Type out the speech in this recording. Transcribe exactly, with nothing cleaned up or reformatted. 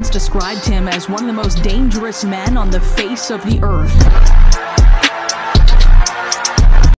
described him as one of the most dangerous men on the face of the earth.